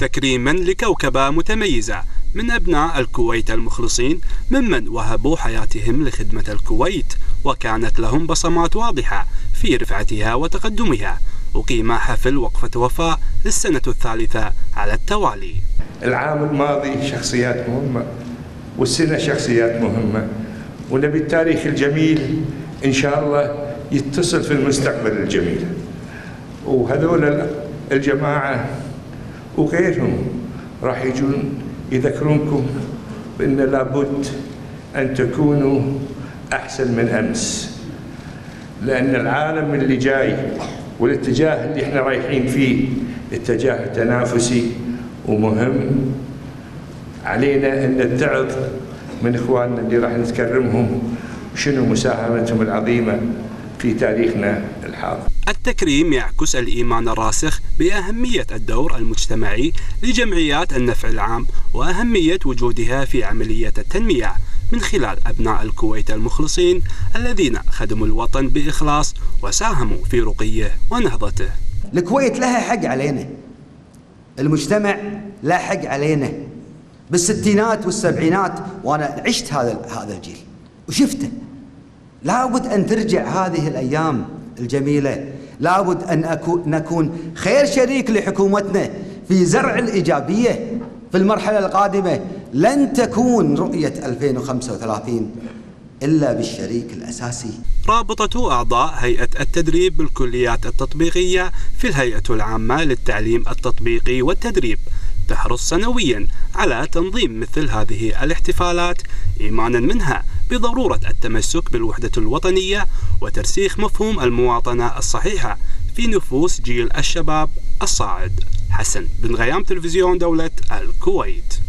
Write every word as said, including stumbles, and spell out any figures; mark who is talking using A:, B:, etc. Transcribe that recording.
A: تكريما لكوكبة متميزة من أبناء الكويت المخلصين ممن وهبوا حياتهم لخدمة الكويت وكانت لهم بصمات واضحة في رفعتها وتقدمها. أقيم حفل وقفة وفاء للسنة الثالثة على التوالي.
B: العام الماضي شخصيات مهمة والسنة شخصيات مهمة، ونبي التاريخ الجميل إن شاء الله يتصل في المستقبل الجميل. وهذول الجماعة وغيرهم راح يجون يذكرونكم بأن لابد أن تكونوا أحسن من أمس، لأن العالم اللي جاي والاتجاه اللي احنا رايحين فيه اتجاه تنافسي ومهم. علينا أن نتعظ من إخواننا اللي راح نتكرمهم وشنو مساهمتهم العظيمة في تاريخنا الحاضر.
A: التكريم يعكس الإيمان الراسخ بأهمية الدور المجتمعي لجمعيات النفع العام وأهمية وجودها في عملية التنمية من خلال أبناء الكويت المخلصين الذين خدموا الوطن بإخلاص وساهموا في رقيه ونهضته.
C: الكويت لها حق علينا، المجتمع له حق علينا. بالستينات والسبعينات وأنا عشت هذا هذا الجيل وشفته. لابد أن ترجع هذه الأيام الجميلة، لابد أن أكون نكون خير شريك لحكومتنا في زرع الإيجابية في المرحلة القادمة. لن تكون رؤية ألفين وخمسة وثلاثين إلا بالشريك الأساسي.
A: رابطة أعضاء هيئة التدريب بالكليات التطبيقية في الهيئة العامة للتعليم التطبيقي والتدريب تحرص سنويا على تنظيم مثل هذه الاحتفالات إيمانا منها بضرورة التمسك بالوحدة الوطنية وترسيخ مفهوم المواطنة الصحيحة في نفوس جيل الشباب الصاعد. حسن بن غيام، تلفزيون دولة الكويت.